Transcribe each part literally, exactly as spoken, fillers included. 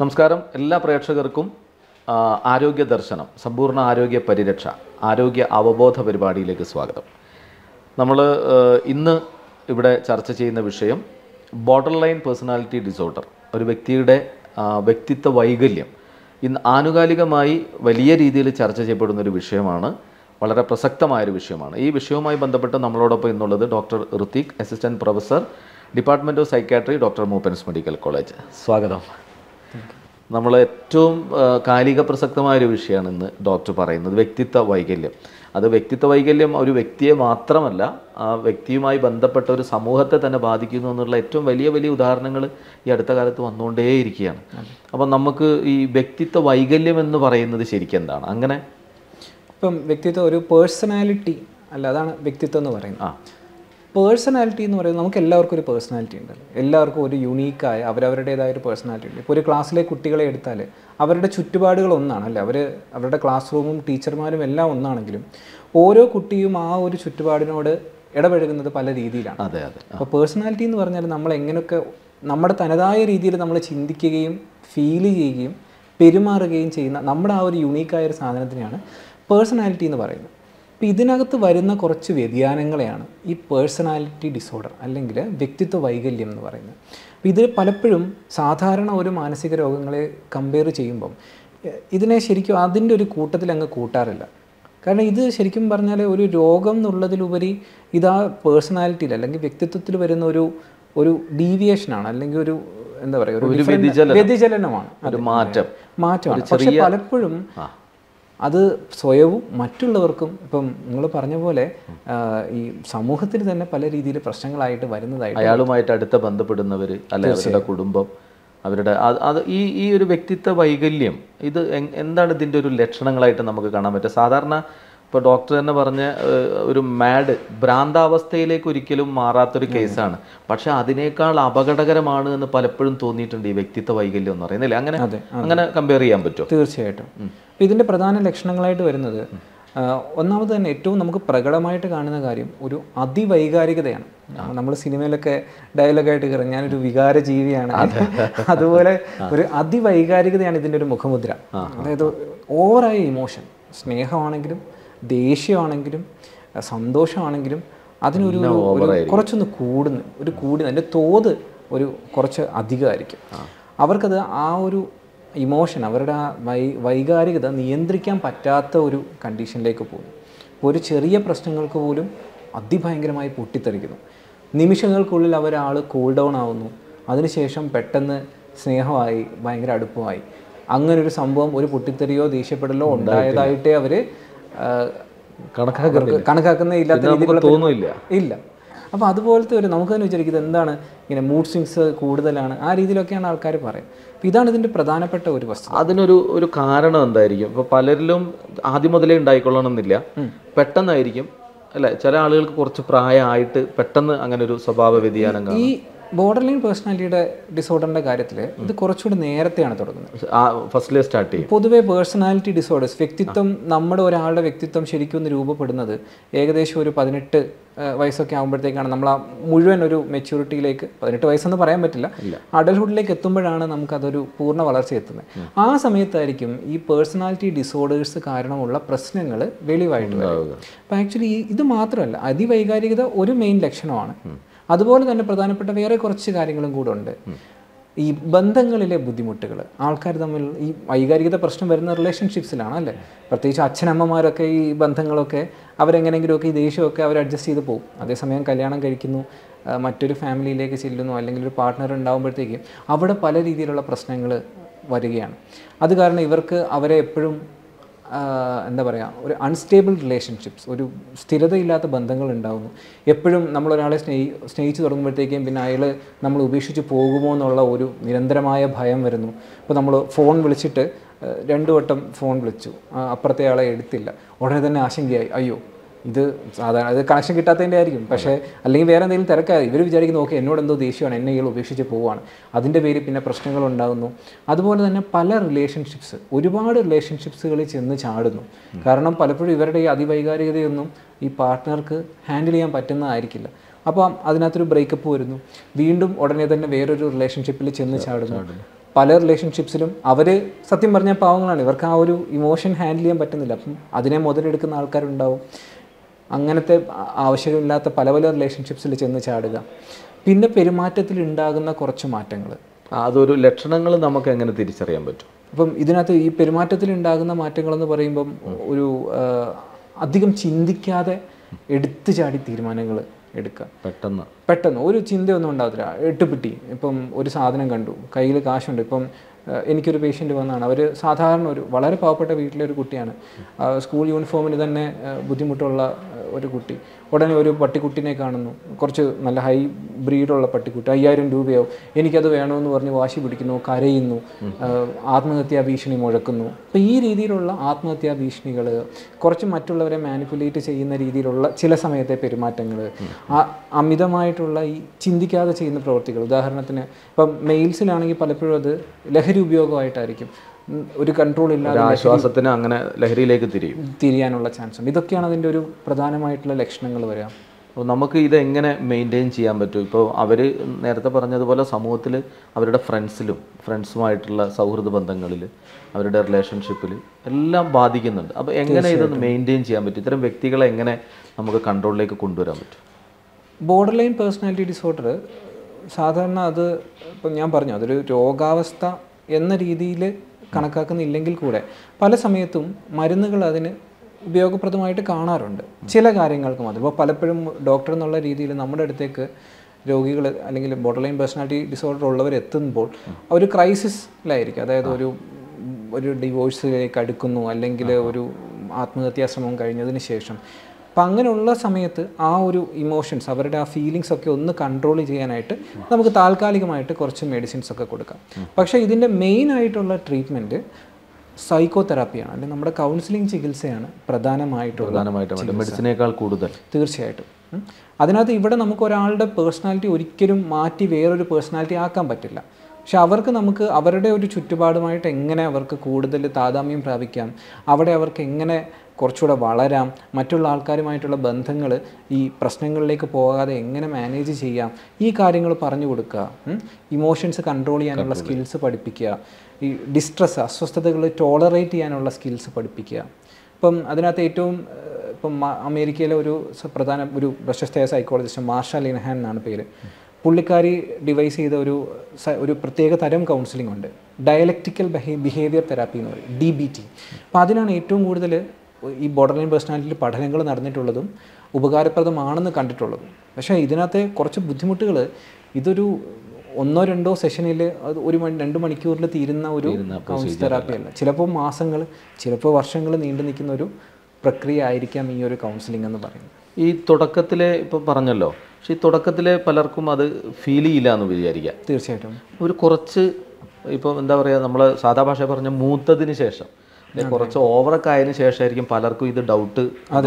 നമസ്കാരം എല്ലാ പ്രേക്ഷകർക്കും ആരോഗ്യ ദർശനം സമ്പൂർണ്ണ ആരോഗ്യ പരിരക്ഷ ആരോഗ്യ അവബോധ പരിപാടിയിലേക്ക് സ്വാഗതം. നമ്മൾ ഇന്ന് ഇവിടെ ചർച്ച ചെയ്യുന്ന വിഷയം ബോർഡർ ലൈൻ പേഴ്സണാലിറ്റി ഡിസോർഡർ, ഒരു വ്യക്തിയുടെ വ്യക്തിത്വ വൈകല്യം. ഇന്ന് ആനുകാലികമായി വലിയ രീതിയിൽ ചർച്ച ചെയ്യപ്പെടുന്ന ഒരു വിഷയമാണ്, വളരെ പ്രസക്തമായൊരു വിഷയമാണ്. ഈ വിഷയവുമായി ബന്ധപ്പെട്ട് നമ്മളോടൊപ്പം ഇന്നുള്ളത് doctor Rithik, assistant professor, department of psychiatry, doctor Moopen's medical college. സ്വാഗതം. നമ്മൾ ഏറ്റവും കാലിക പ്രസക്തമായൊരു വിഷയമാണ് ഇന്ന് ഡോക്ടർ പറയുന്നത്, വ്യക്തിത്വ വൈകല്യം. അത് വ്യക്തിത്വ വൈകല്യം ഒരു വ്യക്തിയെ മാത്രമല്ല, ആ വ്യക്തിയുമായി ബന്ധപ്പെട്ട ഒരു സമൂഹത്തെ തന്നെ ബാധിക്കുന്നു എന്നുള്ള ഏറ്റവും വലിയ വലിയ ഉദാഹരണങ്ങൾ ഈ അടുത്ത കാലത്ത് വന്നുകൊണ്ടേയിരിക്കുകയാണ്. അപ്പം നമുക്ക് ഈ വ്യക്തിത്വ വൈകല്യം എന്ന് പറയുന്നത് ശരിക്കും എന്താണ്? അങ്ങനെ ഇപ്പം വ്യക്തിത്വം ഒരു പേഴ്സണാലിറ്റി അല്ല, അതാണ് വ്യക്തിത്വം എന്ന് പറയുന്നത്. ആ പേഴ്സണാലിറ്റി എന്ന് പറയുന്നത് നമുക്ക് എല്ലാവർക്കും ഒരു പേഴ്സണാലിറ്റി ഉണ്ടല്ലോ. എല്ലാവർക്കും ഒരു യുണീക്കായ അവരവരുടേതായ ഒരു പേഴ്സണാലിറ്റി ഉണ്ട്. ഇപ്പോൾ ഒരു ക്ലാസ്സിലെ കുട്ടികളെ എടുത്താൽ അവരുടെ ചുറ്റുപാടുകൾ ഒന്നാണ് അല്ലേ, അവർ അവരുടെ ക്ലാസ് റൂമും ടീച്ചർമാരും എല്ലാം ഒന്നാണെങ്കിലും ഓരോ കുട്ടിയും ആ ഒരു ചുറ്റുപാടിനോട് ഇടപഴകുന്നത് പല രീതിയിലാണ്. അതെ അതെ അപ്പോൾ പേഴ്സണാലിറ്റി എന്ന് പറഞ്ഞാൽ നമ്മൾ എങ്ങനെയൊക്കെ നമ്മുടെ തനതായ രീതിയിൽ നമ്മൾ ചിന്തിക്കുകയും ഫീൽ ചെയ്യുകയും പെരുമാറുകയും ചെയ്യുന്ന നമ്മുടെ ആ ഒരു യുണീക്കായ ഒരു സാധനത്തിനെയാണ് പേഴ്സണാലിറ്റി എന്ന് പറയുന്നത്. അപ്പോൾ ഇതിനകത്ത് വരുന്ന കുറച്ച് വ്യതിയാനങ്ങളെയാണ് ഈ പേഴ്സണാലിറ്റി ഡിസോർഡർ അല്ലെങ്കിൽ വ്യക്തിത്വ വൈകല്യം എന്ന് പറയുന്നത്. അപ്പോൾ ഇത് പലപ്പോഴും സാധാരണ ഒരു മാനസിക രോഗങ്ങളെ കമ്പയർ ചെയ്യുമ്പം ഇതിനെ ശരിക്കും അതിൻ്റെ ഒരു കൂട്ടത്തിൽ അങ്ങ് കൂട്ടാറില്ല. കാരണം ഇത് ശരിക്കും പറഞ്ഞാൽ ഒരു രോഗം എന്നുള്ളതിലുപരി ഇതാ പേഴ്സണാലിറ്റിയിൽ അല്ലെങ്കിൽ വ്യക്തിത്വത്തിൽ വരുന്ന ഒരു ഒരു ഡീവിയേഷനാണ്, അല്ലെങ്കിൽ ഒരു എന്താ പറയുക ഒരു വ്യതിചലനമാണ്, ഒരു മാറ്റം മാറ്റമാണ്. പക്ഷെ പലപ്പോഴും അത് സ്വയവും മറ്റുള്ളവർക്കും, ഇപ്പം നിങ്ങൾ പറഞ്ഞ പോലെ ഈ സമൂഹത്തിൽ തന്നെ പല രീതിയിൽ പ്രശ്നങ്ങളായിട്ട് വരുന്നതായിട്ട്, അയാളുമായിട്ട് അടുത്ത ബന്ധപ്പെടുന്നവർ അല്ലെ അവരുടെ കുടുംബം, അവരുടെ അത് ഈ ഈ ഒരു വ്യക്തിത്വ വൈകല്യം ഇത് എന്താണ് ഇതിൻ്റെ ഒരു ലക്ഷണങ്ങളായിട്ട് നമുക്ക് കാണാൻ പറ്റുക? സാധാരണ ഇപ്പോൾ ഡോക്ടർ തന്നെ പറഞ്ഞ ഒരു മാഡ് ഭ്രാന്താവസ്ഥയിലേക്ക് ഒരിക്കലും മാറാത്തൊരു കേസാണ്, പക്ഷെ അതിനേക്കാൾ അപകടകരമാണ് എന്ന് പലപ്പോഴും തോന്നിയിട്ടുണ്ട് ഈ വ്യക്തിത്വ വൈകല്യം എന്ന് പറയുന്നില്ലേ? അങ്ങനെ അങ്ങനെ കമ്പയർ ചെയ്യാൻ പറ്റുമോ? തീർച്ചയായിട്ടും. ഇതിൻ്റെ പ്രധാന ലക്ഷണങ്ങളായിട്ട് വരുന്നത് ഒന്നാമത് തന്നെ ഏറ്റവും നമുക്ക് പ്രകടമായിട്ട് കാണുന്ന കാര്യം ഒരു അതിവൈകാരികതയാണ്. നമ്മൾ സിനിമയിലൊക്കെ ഡയലോഗായിട്ട് കയറും, ഞാനൊരു വികാര ജീവിയാണ്, അതുപോലെ ഒരു അതിവൈകാരികതയാണ് ഇതിൻ്റെ ഒരു മുഖമുദ്ര. അതായത് ഓവറായ ഇമോഷൻ, സ്നേഹമാണെങ്കിലും ദേഷ്യമാണെങ്കിലും സന്തോഷമാണെങ്കിലും അതിനൊരു കുറച്ചൊന്ന് കൂടുന്നു, ഒരു കൂടി അതിൻ്റെ തോത് ഒരു കുറച്ച് അധികമായിരിക്കും. അവർക്കത് ആ ഒരു ഇമോഷൻ, അവരുടെ ആ വൈ വൈകാരികത നിയന്ത്രിക്കാൻ പറ്റാത്ത ഒരു കണ്ടീഷനിലേക്ക് പോകും. ഒരു ചെറിയ പ്രശ്നങ്ങൾക്ക് പോലും അതിഭയങ്കരമായി പൊട്ടിത്തെറിക്കുന്നു. നിമിഷങ്ങൾക്കുള്ളിൽ അവരാൾ കൂൾ ഡൗൺ ആവുന്നു, അതിനുശേഷം പെട്ടെന്ന് സ്നേഹമായി ഭയങ്കര അടുപ്പമായി. അങ്ങനൊരു സംഭവം, ഒരു പൊട്ടിത്തെറിയോ ദേഷ്യപ്പെടലോ ഉണ്ടായതായിട്ടേ അവർ കണക്കാക്കുന്ന ഇല്ലാത്ത രീതിയിൽ തോന്നില്ല ഇല്ല. അപ്പോൾ അതുപോലത്തെ ഒരു നമുക്ക് തന്നെ വിചാരിക്കുന്നത് എന്താണ് ഇങ്ങനെ മൂഡ് സ്വിങ്സ് കൂടുതലാണ്, ആ രീതിയിലൊക്കെയാണ് ആൾക്കാർ പറയും. അപ്പോൾ ഇതാണ് ഇതിൻ്റെ പ്രധാനപ്പെട്ട ഒരു വസ്തു. അതിനൊരു ഒരു കാരണം എന്തായിരിക്കും? ഇപ്പോൾ പലരിലും ആദ്യം മുതലേ ഉണ്ടായിക്കൊള്ളണമെന്നില്ല, പെട്ടെന്നായിരിക്കും അല്ലേ? ചില ആളുകൾക്ക് കുറച്ച് പ്രായമായിട്ട് പെട്ടെന്ന് അങ്ങനെ ഒരു സ്വഭാവ വ്യതിയാനം കാണും. ഈ ബോർഡർ ലൈൻ പേഴ്സണാലിറ്റിയുടെ ഡിസോർഡറിൻ്റെ കാര്യത്തിൽ ഇത് കുറച്ചുകൂടി നേരത്തെയാണ് തുടങ്ങുന്നത്. ഫസ്റ്റിലെ സ്റ്റാർട്ട് ചെയ്യും. പൊതുവെ പേഴ്സണാലിറ്റി ഡിസോർഡേഴ്സ്, വ്യക്തിത്വം, നമ്മുടെ ഒരാളുടെ വ്യക്തിത്വം ശരിക്കും ഒന്ന് രൂപപ്പെടുന്നത് ഏകദേശം ഒരു പതിനെട്ട് വയസ്സൊക്കെ ആകുമ്പോഴത്തേക്കാണ് നമ്മൾ ആ മുഴുവൻ ഒരു മെച്യൂരിറ്റിയിലേക്ക്, പതിനെട്ട് വയസ്സെന്ന് പറയാൻ പറ്റില്ല, അഡൽഹുഡിലേക്ക് എത്തുമ്പോഴാണ് നമുക്കതൊരു പൂർണ്ണ വളർച്ച എത്തുന്നത്. ആ സമയത്തായിരിക്കും ഈ പേഴ്സണാലിറ്റി ഡിസോർഡേഴ്സ് കാരണമുള്ള പ്രശ്നങ്ങൾ വെളിവായിട്ട് വരുന്നത്. അപ്പോൾ ആക്ച്വലി ഇത് മാത്രമല്ല, അതിവൈകാരികത ഒരു മെയിൻ ലക്ഷണമാണ്. അതുപോലെ തന്നെ പ്രധാനപ്പെട്ട വേറെ കുറച്ച് കാര്യങ്ങളും കൂടെ ഉണ്ട്. ഈ ബന്ധങ്ങളിലെ ബുദ്ധിമുട്ടുകൾ, ആൾക്കാർ തമ്മിൽ ഈ വൈകാരികത പ്രശ്നം വരുന്ന റിലേഷൻഷിപ്സിലാണ് അല്ലേ? പ്രത്യേകിച്ച് അച്ഛനമ്മമാരൊക്കെ ഈ ബന്ധങ്ങളൊക്കെ അവരെങ്ങനെയെങ്കിലുമൊക്കെ ഈ ദേഷ്യമൊക്കെ അവർ അഡ്ജസ്റ്റ് ചെയ്ത് പോകും. അതേസമയം കല്യാണം കഴിക്കുന്നു, മറ്റൊരു ഫാമിലിയിലേക്ക് ചെല്ലുന്നു, അല്ലെങ്കിൽ ഒരു പാർട്ട്ണർ ഉണ്ടാകുമ്പോഴത്തേക്കും അവിടെ പല രീതിയിലുള്ള പ്രശ്നങ്ങൾ വരികയാണ്. അത് കാരണം ഇവർക്ക് അവരെ എപ്പോഴും എന്താ പറയുക, ഒരു അൺസ്റ്റേബിൾ റിലേഷൻഷിപ്സ്, ഒരു സ്ഥിരതയില്ലാത്ത ബന്ധങ്ങൾ ഉണ്ടാകുന്നു. എപ്പോഴും നമ്മളൊരാളെ സ്നേഹി സ്നേഹിച്ച് തുടങ്ങുമ്പോഴത്തേക്കും പിന്നെ അയാൾ നമ്മൾ ഉപേക്ഷിച്ച് പോകുമോ എന്നുള്ള ഒരു നിരന്തരമായ ഭയം വരുന്നു. ഇപ്പോൾ നമ്മൾ ഫോൺ വിളിച്ചിട്ട് രണ്ടു വട്ടം ഫോൺ വിളിച്ചു, അപ്പുറത്തെ ആളെ എടുത്തില്ല, ഉടനെ തന്നെ ആശങ്കയായി, അയ്യോ ഇത് സാധാരണ അത് കണക്ഷൻ കിട്ടാത്തതിൻ്റെ ആയിരിക്കും, പക്ഷേ അല്ലെങ്കിൽ വേറെ എന്തെങ്കിലും തിരക്കായി ഇവർ വിചാരിക്കുന്നു ഓക്കെ എന്നോട് എന്തോ ദേഷ്യമാണ്, എന്നെ ഇയാൾ ഉപേക്ഷിച്ച് പോവുകയാണ്, അതിൻ്റെ പേരിൽ പിന്നെ പ്രശ്നങ്ങൾ ഉണ്ടാകുന്നു. അതുപോലെ തന്നെ പല റിലേഷൻഷിപ്സ്, ഒരുപാട് റിലേഷൻഷിപ്സുകളിൽ ചെന്ന് ചാടുന്നു. കാരണം പലപ്പോഴും ഇവരുടെ ഈ അതിവൈകാരികതയൊന്നും ഈ പാർട്ട്ണർക്ക് ഹാൻഡിൽ ചെയ്യാൻ പറ്റുന്നതായിരിക്കില്ല. അപ്പോൾ അതിനകത്തൊരു ബ്രേക്കപ്പ് വരുന്നു, വീണ്ടും ഉടനെ തന്നെ വേറൊരു റിലേഷൻഷിപ്പിൽ ചെന്ന് ചാടുന്നു. പല റിലേഷൻഷിപ്സിലും അവർ സത്യം പറഞ്ഞാൽ പാവങ്ങളാണ്, ഇവർക്ക് ആ ഒരു ഇമോഷൻ ഹാൻഡിൽ ചെയ്യാൻ പറ്റുന്നില്ല. അപ്പം അതിനെ മുതലെടുക്കുന്ന ആൾക്കാരുണ്ടാവും. അങ്ങനത്തെ ആവശ്യമില്ലാത്ത പല പല റിലേഷൻഷിപ്സിൽ ചെന്ന് ചാടുക. പിന്നെ പെരുമാറ്റത്തിൽ ഉണ്ടാകുന്ന കുറച്ച് മാറ്റങ്ങൾ, അതൊരു ലക്ഷണങ്ങൾ നമുക്ക് എങ്ങനെ തിരിച്ചറിയാൻ പറ്റും? അപ്പം ഇതിനകത്ത് ഈ പെരുമാറ്റത്തിൽ ഉണ്ടാകുന്ന മാറ്റങ്ങളെന്ന് പറയുമ്പം ഒരു അധികം ചിന്തിക്കാതെ എടുത്തു ചാടി തീരുമാനങ്ങൾ എടുക്കുക. പെട്ടെന്ന് പെട്ടെന്ന് ഒരു ചിന്തയൊന്നും ഉണ്ടാകത്തില്ല. എട്ടുപിട്ടി ഇപ്പം ഒരു സാധനം കണ്ടു, കയ്യിൽ കാശുണ്ട്. ഇപ്പം എനിക്കൊരു പേഷ്യൻ്റ് വന്നതാണ്. അവർ സാധാരണ ഒരു വളരെ പാവപ്പെട്ട വീട്ടിലെ ഒരു കുട്ടിയാണ്. സ്കൂൾ യൂണിഫോമിന് തന്നെ ബുദ്ധിമുട്ടുള്ള ഒരു കുട്ടി. ഉടനെ ഒരു പട്ടിക്കുട്ടിനെ കാണുന്നു, കുറച്ച് നല്ല ഹൈ ബ്രീഡുള്ള പട്ടിക്കുട്ടി, അയ്യായിരം രൂപയോ എനിക്കത് വേണമെന്ന് പറഞ്ഞ് വാശി പിടിക്കുന്നു, കരയുന്നു, ആത്മഹത്യാ ഭീഷണി മുഴക്കുന്നു. അപ്പോൾ ഈ രീതിയിലുള്ള ആത്മഹത്യാ ഭീഷണികൾ, കുറച്ച് മറ്റുള്ളവരെ മാനിപ്പുലേറ്റ് ചെയ്യുന്ന രീതിയിലുള്ള ചില സമയത്തെ പെരുമാറ്റങ്ങൾ, അമിതമായിട്ടുള്ള ഈ ചിന്തിക്കാതെ ചെയ്യുന്ന പ്രവൃത്തികൾ. ഉദാഹരണത്തിന് ഇപ്പം മെയിൽസിലാണെങ്കിൽ പലപ്പോഴും അത് ലഹരി ഉപയോഗമായിട്ടായിരിക്കും. ഒരു കൺട്രോൾ ഇല്ലാതെ ആശ്വാസത്തിന് അങ്ങനെ ലഹരിയിലേക്ക് തിരിയും തിരിയാനുള്ള ചാൻസ് ഉണ്ട്. ഇതൊക്കെയാണ് അതിൻ്റെ ഒരു പ്രധാനമായിട്ടുള്ള ലക്ഷണങ്ങൾ വരിക. അപ്പോൾ നമുക്ക് ഇതെങ്ങനെ മെയിൻറ്റെയിൻ ചെയ്യാൻ പറ്റും? ഇപ്പോൾ അവർ നേരത്തെ പറഞ്ഞതുപോലെ സമൂഹത്തിൽ അവരുടെ ഫ്രണ്ട്സിലും ഫ്രണ്ട്സുമായിട്ടുള്ള സൗഹൃദ ബന്ധങ്ങളിൽ അവരുടെ റിലേഷൻഷിപ്പിൽ എല്ലാം ബാധിക്കുന്നുണ്ട്. അപ്പോൾ എങ്ങനെ ഇതൊന്ന് മെയിൻറ്റെയിൻ ചെയ്യാൻ പറ്റും? ഇത്തരം വ്യക്തികളെ എങ്ങനെ നമുക്ക് കൺട്രോളിലേക്ക് കൊണ്ടുവരാൻ പറ്റും? ബോർഡർ ലൈൻ പേഴ്സണാലിറ്റി ഡിസോർഡർ സാധാരണ അത് ഇപ്പം ഞാൻ പറഞ്ഞു അതൊരു രോഗാവസ്ഥ എന്ന രീതിയിൽ കണക്കാക്കുന്നില്ലെങ്കിൽ കൂടെ പല സമയത്തും മരുന്നുകൾ അതിന് ഉപയോഗപ്രദമായിട്ട് കാണാറുണ്ട് ചില കാര്യങ്ങൾക്ക് മാത്രം. ഇപ്പോൾ പലപ്പോഴും ഡോക്ടർ എന്നുള്ള രീതിയിൽ നമ്മുടെ അടുത്തേക്ക് രോഗികൾ അല്ലെങ്കിൽ ബോർഡർ ലൈൻ പേഴ്സണാലിറ്റി ഡിസോർഡർ ഉള്ളവർ എത്തുമ്പോൾ ഒരു ക്രൈസിസിലായിരിക്കും. അതായത് ഒരു ഒരു ഡിവോഴ്സിലേക്ക് അടുക്കുന്നു, അല്ലെങ്കിൽ ഒരു ആത്മഹത്യാശ്രമം കഴിഞ്ഞതിന് ശേഷം. അപ്പം അങ്ങനെയുള്ള സമയത്ത് ആ ഒരു ഇമോഷൻസ്, അവരുടെ ആ ഫീലിങ്സ് ഒക്കെ ഒന്ന് കൺട്രോൾ ചെയ്യാനായിട്ട് നമുക്ക് താൽക്കാലികമായിട്ട് കുറച്ച് മെഡിസിൻസ് ഒക്കെ കൊടുക്കാം. പക്ഷേ ഇതിൻ്റെ മെയിൻ ആയിട്ടുള്ള ട്രീറ്റ്മെൻറ്റ് സൈക്കോ തെറാപ്പിയാണ്, അല്ലെങ്കിൽ നമ്മുടെ കൗൺസിലിംഗ് ചികിത്സയാണ് പ്രധാനമായിട്ടുള്ള മെഡിസിനേക്കാൾ കൂടുതൽ. തീർച്ചയായിട്ടും. അതിനകത്ത് ഇവിടെ നമുക്ക് ഒരാളുടെ പേഴ്സണാലിറ്റി ഒരിക്കലും മാറ്റി വേറൊരു പേഴ്സണാലിറ്റി ആക്കാൻ പറ്റില്ല. പക്ഷെ അവർക്ക് നമുക്ക് അവരുടെ ഒരു ചുറ്റുപാടുമായിട്ട് എങ്ങനെ അവർക്ക് കൂടുതൽ താതാമ്യം പ്രാപിക്കാം, അവിടെ അവർക്ക് എങ്ങനെ കുറച്ചുകൂടെ വളരാം, മറ്റുള്ള ആൾക്കാരുമായിട്ടുള്ള ബന്ധങ്ങൾ ഈ പ്രശ്നങ്ങളിലേക്ക് പോകാതെ എങ്ങനെ മാനേജ് ചെയ്യാം, ഈ കാര്യങ്ങൾ പറഞ്ഞു കൊടുക്കുക. ഇമോഷൻസ് കൺട്രോൾ ചെയ്യാനുള്ള സ്കിൽസ് പഠിപ്പിക്കുക. ഈ ഡിസ്ട്രെസ്, അസ്വസ്ഥതകൾ ടോളറേറ്റ് ചെയ്യാനുള്ള സ്കിൽസ് പഠിപ്പിക്കുക. ഇപ്പം അതിനകത്ത് ഏറ്റവും ഇപ്പം അമേരിക്കയിലെ ഒരു പ്രധാന ഒരു പ്രശസ്തയായ സൈക്കോളജിസ്റ്റ് മാർഷ ലിൻഹാൻ എന്നാണ് പേര്. പുള്ളിക്കാരി ഡിവൈസ് ചെയ്ത ഒരു ഒരു പ്രത്യേക തരം കൗൺസിലിംഗ് ഉണ്ട്, ഡയലക്റ്റിക്കൽ ബിഹേവിയർ തെറാപ്പി എന്ന് പറയും, ഡി ബി ടി. അപ്പോൾ അതിനാണ് ഏറ്റവും കൂടുതൽ ഈ ബോർഡർ ലൈൻ പേഴ്സണാലിറ്റിയിൽ പഠനങ്ങൾ നടന്നിട്ടുള്ളതും ഉപകാരപ്രദമാണെന്ന് കണ്ടിട്ടുള്ളതും. പക്ഷേ ഇതിനകത്തെ കുറച്ച് ബുദ്ധിമുട്ടുകൾ, ഇതൊരു ഒന്നോ രണ്ടോ സെഷനിൽ അത് ഒരു മണി രണ്ട് മണിക്കൂറിൽ തീരുന്ന ഒരു കൗൺസിലിംഗ് തെറാപ്പി അല്ല. ചിലപ്പോൾ മാസങ്ങൾ, ചിലപ്പോൾ വർഷങ്ങൾ നീണ്ടു നിൽക്കുന്ന ഒരു പ്രക്രിയ ആയിരിക്കാം ഈ ഒരു കൗൺസിലിംഗ് എന്ന് പറയുന്നത്. ഈ തുടക്കത്തിലെ ഇപ്പോൾ പറഞ്ഞല്ലോ, പക്ഷേ ഈ തുടക്കത്തിലെ പലർക്കും അത് ഫീൽ ചെയ്യില്ല എന്ന് വിചാരിക്കാം. തീർച്ചയായിട്ടും ഒരു കുറച്ച് ഇപ്പോൾ എന്താ പറയുക, നമ്മൾ സാധാ ഭാഷ പറഞ്ഞ മൂത്തതിന് ശേഷം, കുറച്ച് ഓവറൊക്കെ ആയതിനു ശേഷമായിരിക്കും പലർക്കും ഇത് ഡൗട്ട്,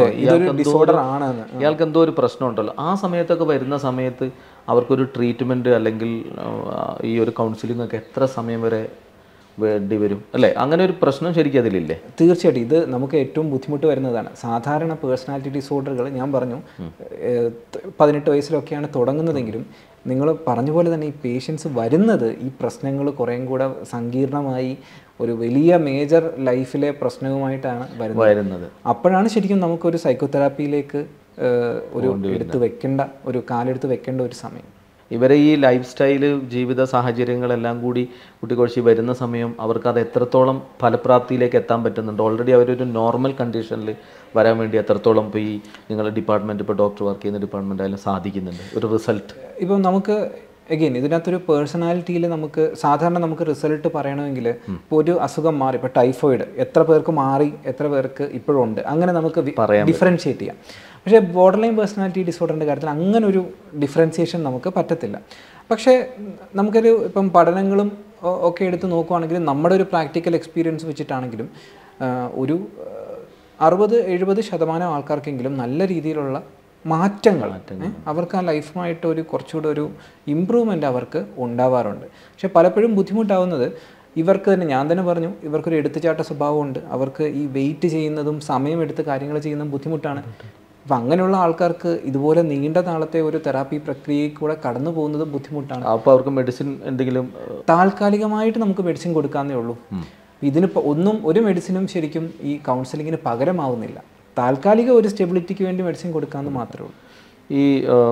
ഇയാൾക്ക് എന്തോ ഒരു പ്രശ്നമുണ്ടല്ലോ. ആ സമയത്തൊക്കെ വരുന്ന സമയത്ത് അവർക്കൊരു ട്രീറ്റ്മെൻറ്റ് അല്ലെങ്കിൽ ഈ ഒരു കൗൺസിലിംഗ് ഒക്കെ എത്ര സമയം വരെ വേണ്ടി വരും അല്ലേ? അങ്ങനെ ഒരു പ്രശ്നം ശരിക്കും അതിലില്ലേ? തീർച്ചയായിട്ടും ഇത് നമുക്ക് ഏറ്റവും ബുദ്ധിമുട്ട് വരുന്നതാണ്. സാധാരണ പേഴ്സണാലിറ്റി ഡിസോർഡറുകൾ ഞാൻ പറഞ്ഞു പതിനെട്ട് വയസ്സിലൊക്കെയാണ് തുടങ്ങുന്നതെങ്കിലും നിങ്ങൾ പറഞ്ഞ പോലെ തന്നെ ഈ പേഷ്യൻസ് വരുന്നത് ഈ പ്രശ്നങ്ങൾ കുറേയും കൂടെ സങ്കീർണമായി ഒരു വലിയ മേജർ ലൈഫിലെ പ്രശ്നവുമായിട്ടാണ് വരുന്നത്. അപ്പോഴാണ് ശരിക്കും നമുക്കൊരു സൈക്കോതെറാപ്പിയിലേക്ക് ഒരു എടുത്ത് വെക്കേണ്ട ഒരു കാലെടുത്ത് വെക്കേണ്ട ഒരു സമയം. ഇവരെ ഈ ലൈഫ് സ്റ്റൈല്, ജീവിത സാഹചര്യങ്ങളെല്ലാം കൂടി കുട്ടിക്കൊഴിച്ച് വരുന്ന സമയം അവർക്ക് അത് എത്രത്തോളം ഫലപ്രാപ്തിയിലേക്ക് എത്താൻ പറ്റുന്നുണ്ട്? ഓൾറെഡി അവരൊരു നോർമൽ കണ്ടീഷനിൽ വരാൻ വേണ്ടി എത്രത്തോളം ഇപ്പോൾ ഈ നിങ്ങളുടെ ഡിപ്പാർട്ട്മെൻറ്റ്, ഇപ്പോൾ ഡോക്ടർ വർക്ക് ചെയ്യുന്ന ഡിപ്പാർട്ട്മെൻറ്റ് ആയാലും സാധിക്കുന്നുണ്ട് ഒരു റിസൾട്ട്? ഇപ്പം നമുക്ക് എഗെയിൻ ഇതിനകത്തൊരു പേഴ്സണാലിറ്റിയിൽ നമുക്ക് സാധാരണ നമുക്ക് റിസൾട്ട് പറയണമെങ്കിൽ ഇപ്പോൾ ഒരു അസുഖം മാറി, ഇപ്പോൾ ടൈഫോയിഡ് എത്ര പേർക്ക് മാറി, എത്ര പേർക്ക് ഇപ്പോഴും ഉണ്ട്, അങ്ങനെ നമുക്ക് ഡിഫറൻഷ്യേറ്റ് ചെയ്യാം. പക്ഷേ ബോർഡർ ലൈൻ പേഴ്സണാലിറ്റി ഡിസോർഡറിൻ്റെ കാര്യത്തിൽ അങ്ങനെ ഒരു ഡിഫറൻസിയേഷൻ നമുക്ക് പറ്റത്തില്ല. പക്ഷേ നമുക്കൊരു ഇപ്പം പഠനങ്ങളും ഒക്കെ എടുത്ത് നോക്കുവാണെങ്കിലും നമ്മുടെ ഒരു പ്രാക്ടിക്കൽ എക്സ്പീരിയൻസ് വെച്ചിട്ടാണെങ്കിലും ഒരു അറുപത് എഴുപത് ശതമാനം ആൾക്കാർക്കെങ്കിലും നല്ല രീതിയിലുള്ള മാറ്റങ്ങൾ അവർക്ക് ആ ലൈഫുമായിട്ട് ഒരു കുറച്ചുകൂടെ ഒരു ഇമ്പ്രൂവ്മെൻ്റ് അവർക്ക് ഉണ്ടാവാറുണ്ട്. പക്ഷെ പലപ്പോഴും ബുദ്ധിമുട്ടാവുന്നത് ഇവർക്ക് തന്നെ, ഞാൻ തന്നെ പറഞ്ഞു, ഇവർക്കൊരു എടുത്തുചാട്ട സ്വഭാവമുണ്ട്. അവർക്ക് ഈ വെയിറ്റ് ചെയ്യുന്നതും സമയമെടുത്ത് കാര്യങ്ങൾ ചെയ്യുന്നതും ബുദ്ധിമുട്ടാണ്. അപ്പം അങ്ങനെയുള്ള ആൾക്കാർക്ക് ഇതുപോലെ നീണ്ട നാളത്തെ ഒരു തെറാപ്പി പ്രക്രിയയിൽ കൂടെ കടന്നു പോകുന്നത് ബുദ്ധിമുട്ടാണ്. അപ്പോൾ അവർക്ക് മെഡിസിൻ എന്തെങ്കിലും താൽക്കാലികമായിട്ട് നമുക്ക് മെഡിസിൻ കൊടുക്കാന്നേ ഉള്ളൂ. ഇതിനിപ്പോൾ ഒന്നും ഒരു മെഡിസിനും ശരിക്കും ഈ കൗൺസിലിങ്ങിന് പകരമാവുന്നില്ല. താൽക്കാലിക ഒരു സ്റ്റെബിലിറ്റിക്ക് വേണ്ടി മെഡിസിൻ കൊടുക്കാമെന്ന് മാത്രമേ ഉള്ളൂ. ഈ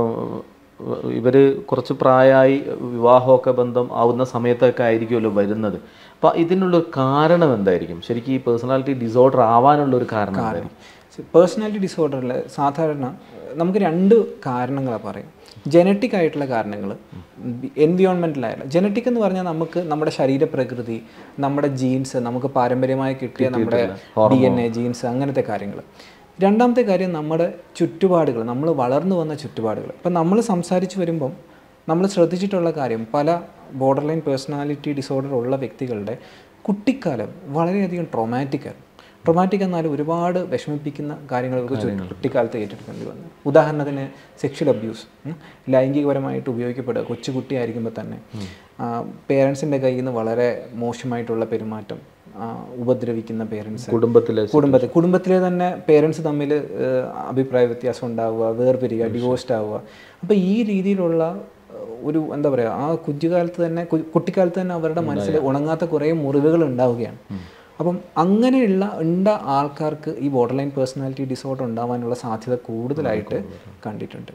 ഇവർ കുറച്ച് പ്രായമായി വിവാഹമൊക്കെ ബന്ധം ആവുന്ന സമയത്തൊക്കെ ആയിരിക്കുമല്ലോ വരുന്നത്. അപ്പോൾ ഇതിനുള്ളൊരു കാരണം എന്തായിരിക്കും? ശരിക്കും ഈ പേഴ്സണാലിറ്റി ഡിസോർഡർ ആവാനുള്ളൊരു കാരണം എന്തായിരിക്കും? പേഴ്സണാലിറ്റി ഡിസോർഡറിൽ സാധാരണ നമുക്ക് രണ്ട് കാരണങ്ങളാണ് പറയും. ജനറ്റിക് ആയിട്ടുള്ള കാരണങ്ങൾ, എൻവിയോൺമെൻറ്റലായിട്ടുള്ള. ജനറ്റിക് എന്ന് പറഞ്ഞാൽ നമുക്ക് നമ്മുടെ ശരീരപ്രകൃതി, നമ്മുടെ ജീൻസ്, നമുക്ക് പാരമ്പര്യമായി കിട്ടിയ നമ്മുടെ ഡി എൻ എ, ജീൻസ്, അങ്ങനത്തെ കാര്യങ്ങൾ. രണ്ടാമത്തെ കാര്യം നമ്മുടെ ചുറ്റുപാടുകൾ, നമ്മൾ വളർന്നു വന്ന ചുറ്റുപാടുകൾ. ഇപ്പം നമ്മൾ സംസാരിച്ച് വരുമ്പം നമ്മൾ ശ്രദ്ധിച്ചിട്ടുള്ള കാര്യം, പല ബോർഡർ ലൈൻ പേഴ്സണാലിറ്റി ഡിസോർഡർ ഉള്ള വ്യക്തികളുടെ കുട്ടിക്കാലം വളരെയധികം ട്രോമാറ്റിക്കാണ്. ട്രോമാറ്റിക് എന്നാലും ഒരുപാട് വിഷമിപ്പിക്കുന്ന കാര്യങ്ങൾ കുട്ടിക്കാലത്ത് ഏറ്റെടുക്കേണ്ടി വന്നു. ഉദാഹരണത്തിന് സെക്ഷൽ അബ്യൂസ്, ലൈംഗികപരമായിട്ട് ഉപയോഗിക്കപ്പെടുക കൊച്ചുകുട്ടിയായിരിക്കുമ്പോൾ തന്നെ, പേരൻസിൻ്റെ കയ്യിൽ നിന്ന് വളരെ മോശമായിട്ടുള്ള പെരുമാറ്റം, ഉപദ്രവിക്കുന്ന പേരൻസ്, കുടുംബത്തിലെ കുടുംബത്തിൽ കുടുംബത്തിലെ തന്നെ പേരൻസ് തമ്മിൽ അഭിപ്രായ വ്യത്യാസം ഉണ്ടാവുക, വേർപിരിയുക, ഡിവോഴ്സ്ഡ് ആവുക. അപ്പോൾ ഈ രീതിയിലുള്ള ഒരു എന്താ പറയുക, ആ കുഞ്ഞുകാലത്ത് തന്നെ കുട്ടിക്കാലത്ത് തന്നെ അവരുടെ മനസ്സിൽ ഉണങ്ങാത്ത കുറേ മുറിവുകൾ ഉണ്ടാവുകയാണ്. അപ്പം അങ്ങനെയുള്ള ഉണ്ട ആൾക്കാർക്ക് ഈ ബോർഡർ ലൈൻ പേഴ്സണാലിറ്റി ഡിസോർഡർ ഉണ്ടാവാനുള്ള സാധ്യത കൂടുതലായിട്ട് കണ്ടിട്ടുണ്ട്.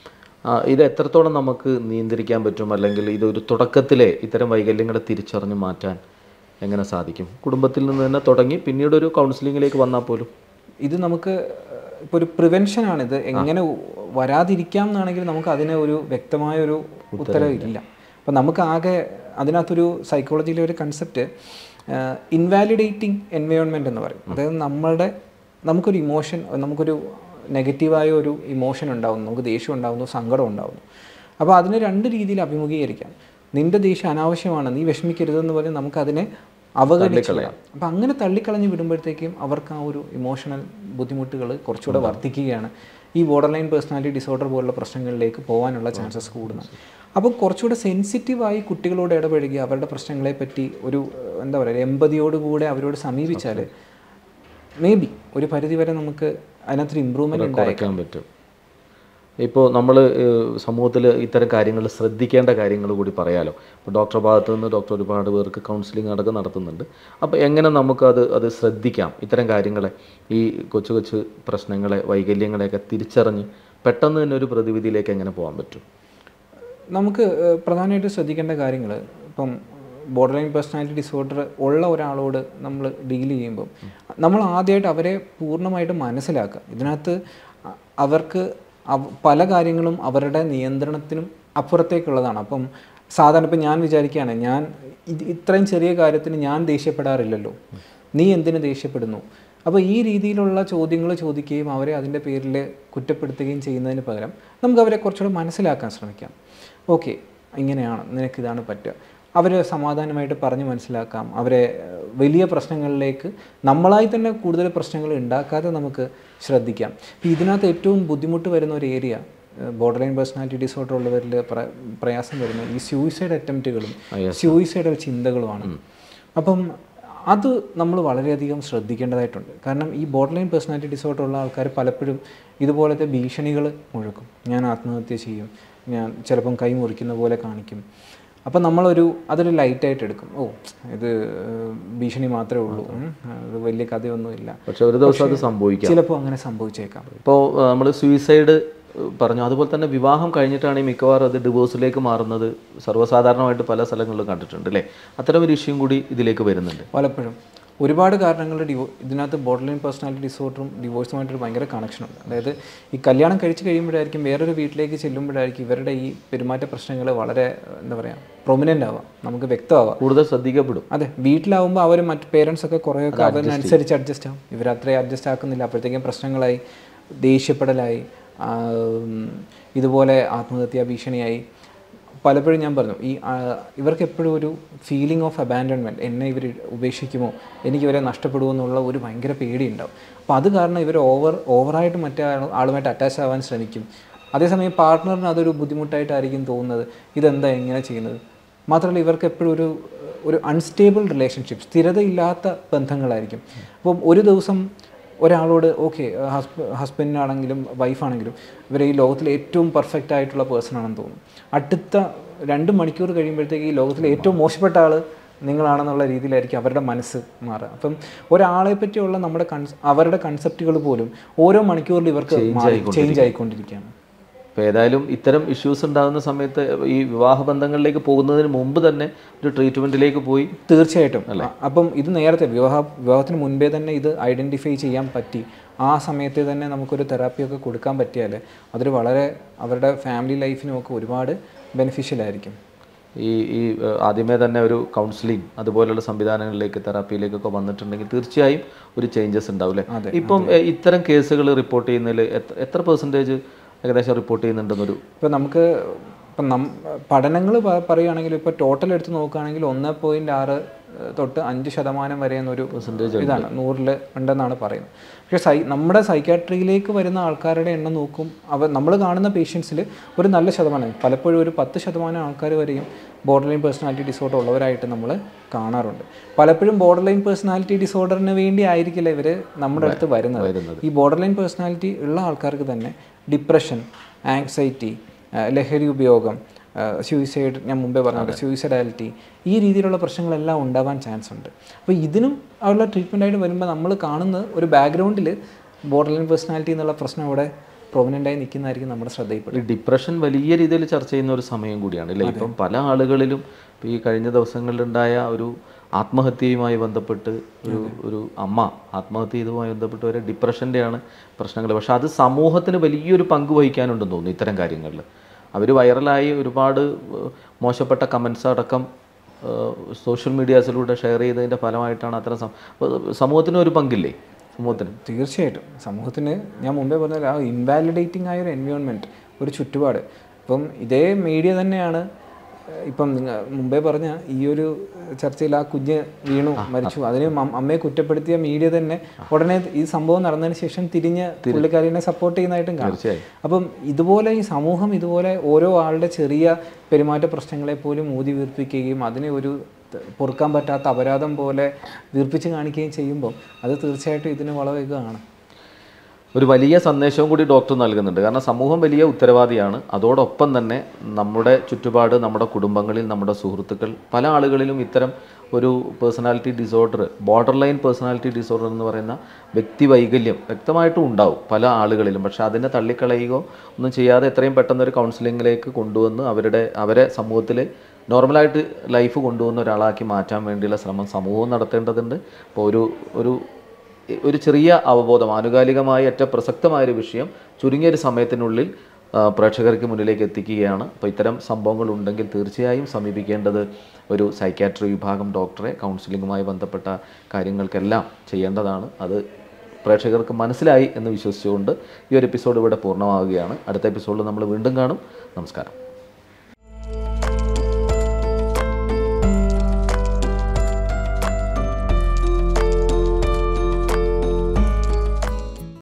ഇത് എത്രത്തോളം നമുക്ക് നിയന്ത്രിക്കാൻ പറ്റും, അല്ലെങ്കിൽ ഇതൊരു തുടക്കത്തിലെ ഇത്തരം വൈകല്യങ്ങളെ തിരിച്ചറിഞ്ഞ് മാറ്റാൻ എങ്ങനെ സാധിക്കും? കുടുംബത്തിൽ നിന്ന് തന്നെ തുടങ്ങി പിന്നീട് ഒരു കൗൺസിലിങ്ങിലേക്ക് വന്നാൽ പോലും ഇത് നമുക്ക് ഇപ്പോൾ ഒരു പ്രിവെൻഷനാണിത്. എങ്ങനെ വരാതിരിക്കാം എന്നാണെങ്കിൽ നമുക്ക് അതിന് ഒരു വ്യക്തമായ ഒരു ഉത്തരവില്ല. അപ്പം നമുക്ക് ആകെ അതിനകത്തൊരു സൈക്കോളജിയിലെ ഒരു കൺസെപ്റ്റ് ഇൻവാലിഡേറ്റിംഗ് എൻവയോൺമെൻറ്റ് എന്ന് പറയും. അതായത് നമ്മളുടെ നമുക്കൊരു ഇമോഷൻ, നമുക്കൊരു നെഗറ്റീവായ ഒരു ഇമോഷൻ ഉണ്ടാകുന്നു, നമുക്ക് ദേഷ്യം ഉണ്ടാകുന്നു, സങ്കടം ഉണ്ടാകുന്നു. അപ്പോൾ അതിനെ രണ്ട് രീതിയിൽ അഭിമുഖീകരിക്കാം. നിൻ്റെ ദേഷ്യം അനാവശ്യമാണ്, നീ വിഷമിക്കരുതെന്ന് പറഞ്ഞ് നമുക്കതിനെ അവഗണിക്കളയാം. അപ്പം അങ്ങനെ തള്ളിക്കളഞ്ഞ് വിടുമ്പോഴത്തേക്കും അവർക്ക് ആ ഒരു ഇമോഷണൽ ബുദ്ധിമുട്ടുകൾ കുറച്ചുകൂടെ വർദ്ധിക്കുകയാണ്. ഈ ബോർഡർ ലൈൻ പേഴ്സണാലിറ്റി ഡിസോർഡർ പോലുള്ള പ്രശ്നങ്ങളിലേക്ക് പോകാനുള്ള ചാൻസസ് കൂടുന്നു. അപ്പോൾ കുറച്ചുകൂടെ സെൻസിറ്റീവായി കുട്ടികളോട് ഇടപഴകി അവരുടെ പ്രശ്നങ്ങളെ പറ്റി ഒരു എന്താ പറയുക എമ്പതിയോടുകൂടെ അവരോട് സമീപിച്ചാൽ മേ ബി ഒരു പരിധിവരെ നമുക്ക് അതിനകത്തൊരു ഇമ്പ്രൂവ്മെൻറ്റ് ഉണ്ടാക്കാൻ പറ്റും. ഇപ്പോൾ നമ്മൾ സമൂഹത്തിൽ ഇത്തരം കാര്യങ്ങൾ ശ്രദ്ധിക്കേണ്ട കാര്യങ്ങൾ കൂടി പറയാലോ. ഇപ്പോൾ ഡോക്ടർ ഭാഗത്തു നിന്ന് ഡോക്ടർ ഒരുപാട് പേർക്ക് കൗൺസിലിംഗ് അടക്കം നടത്തുന്നുണ്ട്. അപ്പോൾ എങ്ങനെ നമുക്കത് അത് ശ്രദ്ധിക്കാം, ഇത്തരം കാര്യങ്ങളെ, ഈ കൊച്ചു കൊച്ചു പ്രശ്നങ്ങളെ, വൈകല്യങ്ങളെയൊക്കെ തിരിച്ചറിഞ്ഞ് പെട്ടെന്ന് തന്നെ ഒരു പ്രതിവിധിയിലേക്ക് എങ്ങനെ പോകാൻ പറ്റും? നമുക്ക് പ്രധാനമായിട്ട് ശ്രദ്ധിക്കേണ്ട കാര്യങ്ങൾ, ഇപ്പം ബോർഡർ ലൈൻ പേഴ്സണാലിറ്റി ഡിസോർഡർ ഉള്ള ഒരാളോട് നമ്മൾ ഡീൽ ചെയ്യുമ്പം നമ്മൾ ആദ്യമായിട്ട് അവരെ പൂർണ്ണമായിട്ട് മനസ്സിലാക്കുക. ഇതിനകത്ത് അവർക്ക് പല കാര്യങ്ങളും അവരുടെ നിയന്ത്രണത്തിനും അപ്പുറത്തേക്കുള്ളതാണ്. അപ്പം സാധാരണ ഇപ്പം ഞാൻ വിചാരിക്കുകയാണ്, ഞാൻ ഇത് ഇത്രയും ചെറിയ കാര്യത്തിന് ഞാൻ ദേഷ്യപ്പെടാറില്ലല്ലോ, നീ എന്തിനു ദേഷ്യപ്പെടുന്നു? അപ്പോൾ ഈ രീതിയിലുള്ള ചോദ്യങ്ങൾ ചോദിക്കുകയും അവരെ അതിൻ്റെ പേരിൽ കുറ്റപ്പെടുത്തുകയും ചെയ്യുന്നതിന് പകരം നമുക്ക് അവരെ കുറച്ചുകൂടെ മനസ്സിലാക്കാൻ ശ്രമിക്കാം. ഓക്കെ, ഇങ്ങനെയാണ്, നിനക്കിതാണ് പറ്റുക. അവരെ സമാധാനമായിട്ട് പറഞ്ഞ് മനസ്സിലാക്കാം. അവരെ വലിയ പ്രശ്നങ്ങളിലേക്ക് നമ്മളായി തന്നെ കൂടുതൽ പ്രശ്നങ്ങൾ ഉണ്ടാക്കാതെ നമുക്ക് ശ്രദ്ധിക്കാം. ഇപ്പോൾ ഇതിനകത്ത് ഏറ്റവും ബുദ്ധിമുട്ട് വരുന്ന ഒരു area borderline personality disorder ഉള്ളവരിൽ പ്രയാസം വരുന്ന ഈ സൂയിസൈഡ് അറ്റംപ്റ്റുകളും സൂയിസൈഡൽ ചിന്തകളുമാണ്. അപ്പം അത് നമ്മൾ വളരെയധികം ശ്രദ്ധിക്കേണ്ടതായിട്ടുണ്ട്. കാരണം ഈ ബോർഡർ ലൈൻ പേഴ്സണാലിറ്റി ഡിസോർഡർ ഉള്ള ആൾക്കാർ പലപ്പോഴും ഇതുപോലത്തെ ഭീഷണികൾ മുഴക്കും. ഞാൻ ആത്മഹത്യ ചെയ്യും, ഞാൻ ചിലപ്പം കൈ മുറിക്കുന്ന പോലെ കാണിക്കും. അപ്പം നമ്മളൊരു അതൊരു ലൈറ്റായിട്ട് എടുക്കും. ഓ, ഇത് ഭീഷണി മാത്രമേ ഉള്ളൂ, അത് വലിയ കഥയൊന്നുമില്ല. പക്ഷെ ഒരു ദിവസം അത് സംഭവിക്കാം, ചിലപ്പോൾ അങ്ങനെ സംഭവിച്ചേക്കാം. ഇപ്പോൾ നമ്മൾ സൂയിസൈഡ് പറഞ്ഞു, അതുപോലെ തന്നെ വിവാഹം കഴിഞ്ഞിട്ടാണ് ഈ മിക്കവാറും അത് ഡിവോഴ്സിലേക്ക് മാറുന്നത് സർവ്വസാധാരണമായിട്ട് പല സ്ഥലങ്ങളിലും കണ്ടിട്ടുണ്ട് അല്ലേ? അത്തരം ഒരു ഇഷ്യൂം കൂടി ഇതിലേക്ക് വരുന്നുണ്ട് പലപ്പോഴും. ഒരുപാട് കാരണങ്ങൾ ഡിവോ ഇതിനകത്ത് ബോർഡർ ലൈൻ പേഴ്സണാലിറ്റി ഡിസോർഡറും ഡിവോഴ്സുമായിട്ടൊരു ഭയങ്കര കണക്ഷനുണ്ട്. അതായത് ഈ കല്യാണം കഴിച്ച് കഴിയുമ്പോഴായിരിക്കും, വേറൊരു വീട്ടിലേക്ക് ചെല്ലുമ്പോഴായിരിക്കും ഇവരുടെ ഈ പെരുമാറ്റ പ്രശ്നങ്ങൾ വളരെ എന്താ പറയുക പ്രൊമിനൻ്റ് ആവാം, നമുക്ക് വ്യക്തമാവാം, കൂടുതൽ ശ്രദ്ധിക്കപ്പെടും. അതെ, വീട്ടിലാവുമ്പോൾ അവർ മറ്റ് പേരൻസ് ഒക്കെ കുറേയൊക്കെ അതിനനുസരിച്ച് അഡ്ജസ്റ്റ് ആവും. ഇവരത്രയും അഡ്ജസ്റ്റ് ആക്കുന്നില്ല, അപ്പോഴത്തേക്കും പ്രശ്നങ്ങളായി, ദേഷ്യപ്പെടലായി, ഇതുപോലെ ആത്മഹത്യാ ഭീഷണിയായി. പലപ്പോഴും ഞാൻ പറഞ്ഞു, ഈ ഇവർക്ക് എപ്പോഴും ഒരു ഫീലിംഗ് ഓഫ് അബാൻഡൺമെൻറ്റ്, എന്നെ ഇവർ ഉപേക്ഷിക്കുമോ, എനിക്ക് ഇവരെ നഷ്ടപ്പെടുമോ എന്നുള്ള ഒരു ഭയങ്കര പേടിയുണ്ടാവും. അപ്പോൾ അത് കാരണം ഇവർ ഓവർ ഓവറായിട്ട് മറ്റേ ആളുമായിട്ട് അറ്റാച്ച് ആവാൻ ശ്രമിക്കും. അതേസമയം പാർട്ട്ണറിന് അതൊരു ബുദ്ധിമുട്ടായിട്ടായിരിക്കും തോന്നുന്നത്, ഇതെന്താ ഇങ്ങനെ ചെയ്യുന്നത്. മാത്രമല്ല ഇവർക്ക് എപ്പോഴും ഒരു ഒരു അൺസ്റ്റേബിൾ റിലേഷൻഷിപ്പ്, സ്ഥിരതയില്ലാത്ത ബന്ധങ്ങളായിരിക്കും. അപ്പം ഒരു ദിവസം ഒരാളോട് ഓക്കെ ഹസ്ബ ഹസ്ബൻഡിനാണെങ്കിലും വൈഫാണെങ്കിലും ഇവർ ഈ ലോകത്തിലെ ഏറ്റവും പെർഫെക്റ്റ് ആയിട്ടുള്ള പേഴ്സൺ ആണെന്ന് തോന്നും. അടുത്ത രണ്ട് മണിക്കൂർ കഴിയുമ്പോഴത്തേക്ക് ഈ ലോകത്തിലെ ഏറ്റവും മോശപ്പെട്ട ആൾ നിങ്ങളാണെന്നുള്ള രീതിയിലായിരിക്കും അവരുടെ മനസ്സ് മാറുക. അപ്പം ഒരാളെ പറ്റിയുള്ള നമ്മുടെ കൺസ് അവരുടെ കൺസെപ്റ്റുകൾ പോലും ഓരോ മണിക്കൂറിൽ ഇവർക്ക് ചേഞ്ച് ആയിക്കൊണ്ടിരിക്കുകയാണ്. അപ്പോൾ ഏതായാലും ഇത്തരം ഇഷ്യൂസ് ഉണ്ടാകുന്ന സമയത്ത് ഈ വിവാഹ ബന്ധങ്ങളിലേക്ക് പോകുന്നതിന് മുമ്പ് തന്നെ ഒരു ട്രീറ്റ്മെൻറ്റിലേക്ക് പോയി. തീർച്ചയായിട്ടും അല്ലേ. അപ്പം ഇത് നേരത്തെ വിവാഹ വിവാഹത്തിന് മുൻപേ തന്നെ ഇത് ഐഡൻറ്റിഫൈ ചെയ്യാൻ പറ്റി ആ സമയത്ത് തന്നെ നമുക്കൊരു തെറാപ്പിയൊക്കെ കൊടുക്കാൻ പറ്റിയാൽ അതൊരു വളരെ അവരുടെ ഫാമിലി ലൈഫിനുമൊക്കെ ഒരുപാട് ബെനിഫിഷ്യൽ ആയിരിക്കും. ഈ ഈ ആദ്യമേ തന്നെ ഒരു കൗൺസിലിംഗ് അതുപോലുള്ള സംവിധാനങ്ങളിലേക്ക് തെറാപ്പിയിലേക്കൊക്കെ വന്നിട്ടുണ്ടെങ്കിൽ തീർച്ചയായും ഒരു ചേഞ്ചസ് ഉണ്ടാവും അല്ലേ. ഇപ്പം ഇത്തരം കേസുകൾ റിപ്പോർട്ട് ചെയ്യുന്നതിൽ എത്ര എത്ര പെർസെൻറ്റേജ് ഏകദേശം റിപ്പോർട്ട് ചെയ്യുന്നുണ്ടെന്നൊരു ഇപ്പോൾ നമുക്ക് ഇപ്പം നം പഠനങ്ങൾ പറയുകയാണെങ്കിൽ ഇപ്പോൾ ടോട്ടൽ എടുത്ത് നോക്കുകയാണെങ്കിൽ ഒന്ന് പോയിൻറ്റ് ആറ് തൊട്ട് അഞ്ച് ശതമാനം വരെ എന്നൊരു പെർസെൻറ്റേജ് ഇതാണ് നൂറിൽ ഉണ്ടെന്നാണ് പറയുന്നത്. പക്ഷേ സൈ നമ്മുടെ സൈക്കാട്രിയിലേക്ക് വരുന്ന ആൾക്കാരുടെ എണ്ണം നോക്കും അവർ നമ്മൾ കാണുന്ന പേഷ്യൻസിൽ ഒരു നല്ല ശതമാനം പലപ്പോഴും ഒരു പത്ത് ശതമാനം ആൾക്കാർ വരെയും ബോർഡർ ലൈൻ പേഴ്സണാലിറ്റി ഡിസോർഡർ ഉള്ളവരായിട്ട് നമ്മൾ കാണാറുണ്ട്. പലപ്പോഴും ബോർഡർ ലൈൻ പേഴ്സണാലിറ്റി ഡിസോർഡറിന് വേണ്ടി ആയിരിക്കില്ല ഇവർ നമ്മുടെ അടുത്ത് വരുന്നത്. ഈ ബോർഡർ ലൈൻ പേഴ്സണാലിറ്റി ഉള്ള ആൾക്കാർക്ക് തന്നെ ഡിപ്രഷൻ, ആങ്സൈറ്റി, ലഹരി ഉപയോഗം, സൂയിസൈഡ്, ഞാൻ മുമ്പേ പറഞ്ഞത് സൂയിസൈഡാലിറ്റി, ഈ രീതിയിലുള്ള പ്രശ്നങ്ങളെല്ലാം ഉണ്ടാവാൻ ചാൻസ് ഉണ്ട്. അപ്പോൾ ഇതിനും ഉള്ള ട്രീറ്റ്മെൻറ്റായിട്ട് വരുമ്പോൾ നമ്മൾ കാണുന്ന ഒരു ബാക്ക്ഗ്രൗണ്ടിൽ ബോർഡർ ലൈൻ പേഴ്സണാലിറ്റി എന്നുള്ള പ്രശ്നം അവിടെ പ്രൊമിനൻ്റായി നിൽക്കുന്നതായിരിക്കും നമ്മുടെ ശ്രദ്ധയിൽപ്പെടും. ഡിപ്രഷൻ വലിയ രീതിയിൽ ചർച്ച ചെയ്യുന്ന ഒരു സമയം കൂടിയാണ് അല്ലേ. ഇപ്പം പല ആളുകളിലും ഈ കഴിഞ്ഞ ദിവസങ്ങളിലുണ്ടായ ഒരു ആത്മഹത്യയുമായി ബന്ധപ്പെട്ട് ഒരു ഒരു അമ്മ ആത്മഹത്യ ചെയ്തതുമായി ബന്ധപ്പെട്ട് വരെ ഡിപ്രഷൻ്റെയാണ് പ്രശ്നങ്ങൾ. പക്ഷേ അത് സമൂഹത്തിന് വലിയൊരു പങ്ക് വഹിക്കാനുണ്ടെന്ന് തോന്നുന്നു ഇത്തരം കാര്യങ്ങളിൽ. അവർ വൈറലായി ഒരുപാട് മോശപ്പെട്ട കമൻസ് അടക്കം സോഷ്യൽ മീഡിയാസിലൂടെ ഷെയർ ചെയ്തതിൻ്റെ ഫലമായിട്ടാണ് അത്തരം സമൂഹത്തിന് ഒരു പങ്കില്ലേ സമൂഹത്തിന്? തീർച്ചയായിട്ടും സമൂഹത്തിന് ഞാൻ മുമ്പേ പറഞ്ഞ ആ ഇൻവാലിഡേറ്റിംഗ് ആയ ഒരു എൻവയോൺമെൻറ്റ്, ഒരു ചുറ്റുപാട്. ഇപ്പം ഇതേ മീഡിയ തന്നെയാണ് ഇപ്പം നിങ്ങൾ മുമ്പേ പറഞ്ഞ ഈ ഒരു ചർച്ചയിൽ ആ കുഞ്ഞ് വീണു മരിച്ചു അതിന് അമ്മയെ കുറ്റപ്പെടുത്തിയ മീഡിയ തന്നെ ഉടനെ ഈ സംഭവം നടന്നതിന് ശേഷം തിരിഞ്ഞ് പുള്ളിക്കാരിനെ സപ്പോർട്ട് ചെയ്യുന്നതായിട്ടും കാണും. അപ്പം ഇതുപോലെ ഈ സമൂഹം ഇതുപോലെ ഓരോ ആളുടെ ചെറിയ പെരുമാറ്റ പ്രശ്നങ്ങളെ പോലും ഊതി വീർപ്പിക്കുകയും അതിനെ ഒരു പൊറുക്കാൻ പറ്റാത്ത അപരാധം പോലെ വീർപ്പിച്ച് കാണിക്കുകയും ചെയ്യുമ്പോൾ അത് തീർച്ചയായിട്ടും ഇതിന് വളവേഗമാണ്. ഒരു വലിയ സന്ദേശവും കൂടി ഡോക്ടർ നൽകുന്നുണ്ട്. കാരണം സമൂഹം വലിയ ഉത്തരവാദിയാണ്. അതോടൊപ്പം തന്നെ നമ്മുടെ ചുറ്റുപാട്, നമ്മുടെ കുടുംബങ്ങളിൽ, നമ്മുടെ സുഹൃത്തുക്കൾ, പല ആളുകളിലും ഇത്തരം ഒരു personality disorder, borderline personality disorder എന്ന് പറയുന്ന വ്യക്തി വൈകല്യം വ്യക്തമായിട്ടും ഉണ്ടാവും പല ആളുകളിലും. പക്ഷേ അതിനെ തള്ളിക്കളയുകയോ ഒന്നും ചെയ്യാതെ എത്രയും പെട്ടെന്നൊരു കൗൺസിലിങ്ങിലേക്ക് കൊണ്ടുവന്ന് അവരുടെ അവരെ സമൂഹത്തിൽ നോർമലായിട്ട് ലൈഫ് കൊണ്ടുവന്ന ഒരാളാക്കി മാറ്റാൻ വേണ്ടിയുള്ള ശ്രമം സമൂഹവും നടത്തേണ്ടതുണ്ട്. അപ്പോൾ ഒരു ഒരു ഒരു ചെറിയ അവബോധം, ആനുകാലികമായി ഏറ്റവും പ്രസക്തമായൊരു വിഷയം ചുരുങ്ങിയൊരു സമയത്തിനുള്ളിൽ പ്രേക്ഷകർക്ക് മുന്നിലേക്ക് എത്തിക്കുകയാണ്. അപ്പോൾ ഇത്തരം സംഭവങ്ങൾ ഉണ്ടെങ്കിൽ തീർച്ചയായും സമീപിക്കേണ്ടത് ഒരു സൈക്യാട്രി വിഭാഗം ഡോക്ടറെ. കൗൺസിലിങ്ങുമായി ബന്ധപ്പെട്ട കാര്യങ്ങൾക്കെല്ലാം ചെയ്യേണ്ടതാണ്. അത് പ്രേക്ഷകർക്ക് മനസ്സിലായി എന്ന് വിശ്വസിച്ചുകൊണ്ട് ഈ ഒരു എപ്പിസോഡ് ഇവിടെ പൂർണ്ണമാവുകയാണ്. അടുത്ത എപ്പിസോഡിൽ നമ്മൾ വീണ്ടും കാണും. നമസ്കാരം.